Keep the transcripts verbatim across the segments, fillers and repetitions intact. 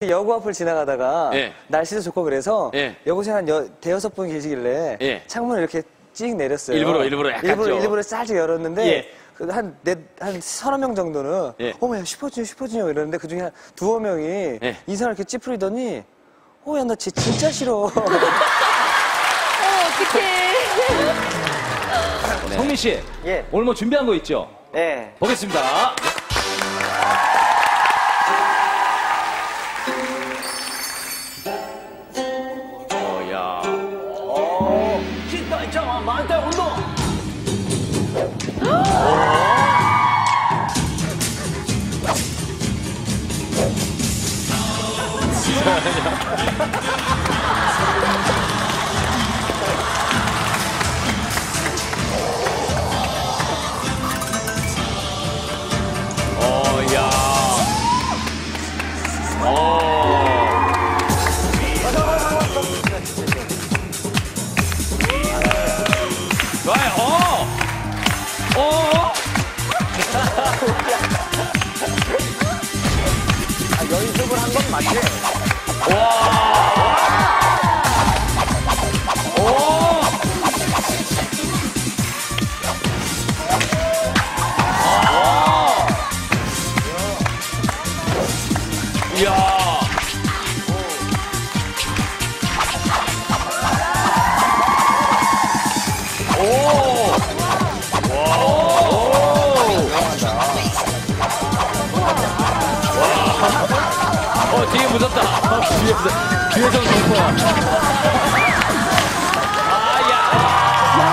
여고 앞을 지나가다가 예. 날씨도 좋고 그래서 예. 여고생 한 여, 대여섯 분 계시길래 예. 창문을 이렇게 찍 내렸어요. 일부러, 일부러 약간 일부러, 좀. 일부러 살짝 열었는데 예. 그 한, 넷, 한 서너 명 정도는 예. 어머 야 슈퍼주니어 슈퍼주니어 이러는데 그중에 한 두어 명이 예. 인사를 이렇게 찌푸리더니 어 야 나 쟤 진짜 싫어. 어, 어떡해. 성민 씨, 예. 오늘 뭐 준비한 거 있죠? 네. 보겠습니다. 어, 야. 기타 있잖아, 만타 운동. 어, 야. 어. 좋아요. 어. 어. 아, 연습을 한 건 맞지? 이야. 오. 어, 되게 무섭다. 뒤에서, 뒤에서 무서워. 아, 야.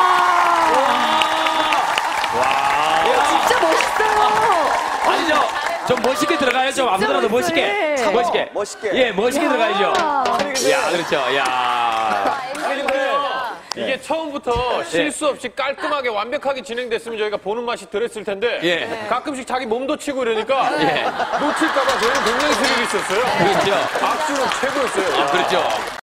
와. 진짜 멋있어요. 아니죠. 좀 멋있게 들어가요. 좀 아무데나도 멋있게. 멋있어요. 멋있게. 멋있게. 예, 멋있게 야. 들어가야죠. 근데- 야, 그렇죠. 야. 아니 근데 이게 처음부터 실수 없이 깔끔하게 완벽하게 진행됐으면 저희가 보는 맛이 들었을 텐데 예. 가끔씩 자기 몸도 치고 이러니까 예. 놓칠까봐 저희는 굉장히 스릴이 있었어요. 그렇죠. 악수는 최고였어요. 아, 그렇죠.